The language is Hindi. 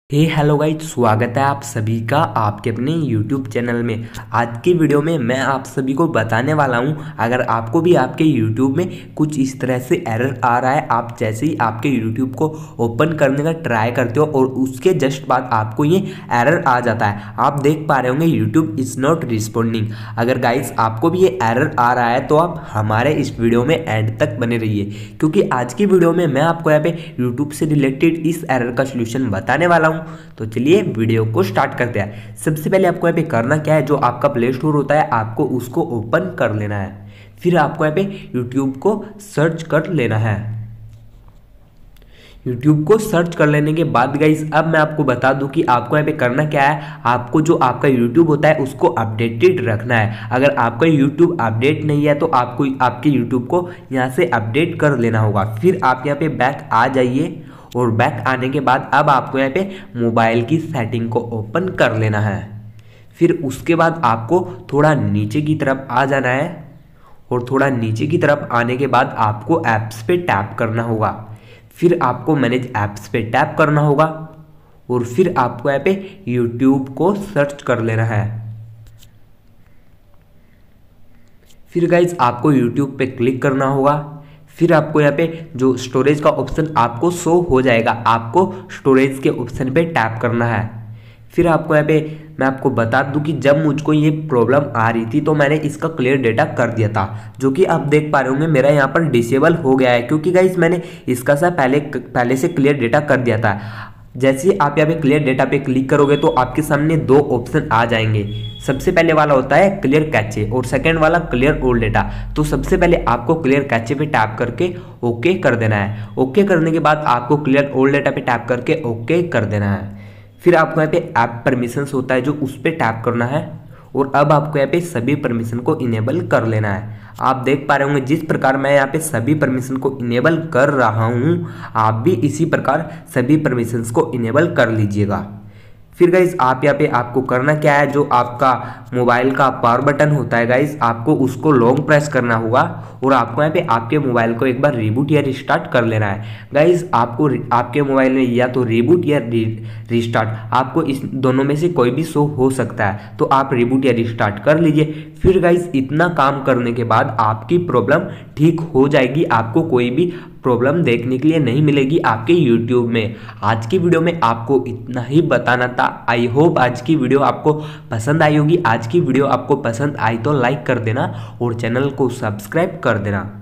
हेलो गाइस, स्वागत है आप सभी का आपके अपने YouTube चैनल में। आज की वीडियो में मैं आप सभी को बताने वाला हूं, अगर आपको भी आपके YouTube में कुछ इस तरह से एरर आ रहा है, आप जैसे ही आपके YouTube को ओपन करने का ट्राई करते हो और उसके जस्ट बाद आपको ये एरर आ जाता है। आप देख पा रहे होंगे YouTube इज़ नॉट रिस्पॉन्डिंग। अगर गाइस आपको भी ये एरर आ रहा है तो आप हमारे इस वीडियो में एंड तक बने रहिए, क्योंकि आज की वीडियो में मैं आपको यहाँ पे YouTube से रिलेटेड इस एरर का सोल्यूशन बताने वाला हूँ। तो चलिए वीडियो को स्टार्ट करते हैं। सबसे पहले आपको यहाँ पे करना क्या है, जो आपका प्ले स्टोर होता है आपको उसको ओपन कर लेना है। फिर आपको यहाँ पे यूट्यूब को सर्च कर लेना है। यूट्यूब को सर्च कर लेने के बाद गाइस अब मैं आपको बता दूं कि आपको यहाँ पे करना क्या है। आपको जो आपका यूट्यूब होता है उसको अपडेटेड रखना है। अगर आपका यूट्यूब अपडेट नहीं है तो आपको आपके यूट्यूब को यहाँ से अपडेट कर लेना होगा। फिर आप यहाँ पे बैक आ जाइए और बैक आने के बाद अब आपको यहाँ पे मोबाइल की सेटिंग को ओपन कर लेना है। फिर उसके बाद आपको थोड़ा नीचे की तरफ आ जाना है और थोड़ा नीचे की तरफ आने के बाद आपको ऐप्स पे टैप करना होगा। फिर आपको मैनेज ऐप्स पे टैप करना होगा और फिर आपको यहाँ पे यूट्यूब को सर्च कर लेना है। फिर गाइज आपको यूट्यूब पे क्लिक करना होगा। फिर आपको यहाँ पे जो स्टोरेज का ऑप्शन आपको शो हो जाएगा, आपको स्टोरेज के ऑप्शन पे टैप करना है। फिर आपको यहाँ पे मैं आपको बता दूं कि जब मुझको ये प्रॉब्लम आ रही थी तो मैंने इसका क्लियर डेटा कर दिया था, जो कि आप देख पा रहे होंगे मेरा यहाँ पर डिसेबल हो गया है, क्योंकि गाइस मैंने इसका सा पहले से क्लियर डेटा कर दिया था। जैसे ही आप यहाँ पे क्लियर डेटा पे क्लिक करोगे तो आपके सामने दो ऑप्शन आ जाएंगे। सबसे पहले वाला होता है क्लियर कैचे और सेकंड वाला क्लियर ओल्ड डेटा। तो सबसे पहले आपको क्लियर कैचे पे टैप करके ओके कर देना है। ओके करने के बाद आपको क्लियर ओल्ड डेटा पे टैप करके ओके कर देना है। फिर आपको यहाँ पे ऐप परमिशंस होता है जो उस पर टैप करना है और अब आपको यहाँ पे सभी परमिशन को इनेबल कर लेना है। आप देख पा रहे होंगे जिस प्रकार मैं यहाँ पे सभी परमिशन को इनेबल कर रहा हूँ, आप भी इसी प्रकार सभी परमिशंस को इनेबल कर लीजिएगा। फिर गाइज आप यहाँ पे आपको करना क्या है, जो आपका मोबाइल का पावर बटन होता है गाइज आपको उसको लॉन्ग प्रेस करना होगा और आपको यहाँ पे आपके मोबाइल को एक बार रिबूट या रिस्टार्ट कर लेना है। गाइज आपको आपके मोबाइल में या तो रिबूट या रिस्टार्ट, आपको इस दोनों में से कोई भी शो हो सकता है, तो आप रिबूट या रिस्टार्ट कर लीजिए। फिर गाइज इतना काम करने के बाद आपकी प्रॉब्लम ठीक हो जाएगी। आपको कोई भी प्रॉब्लम देखने के लिए नहीं मिलेगी आपके YouTube में। आज की वीडियो में आपको इतना ही बताना था। आई होप आज की वीडियो आपको पसंद आई होगी। आज की वीडियो आपको पसंद आई तो लाइक कर देना और चैनल को सब्सक्राइब कर देना।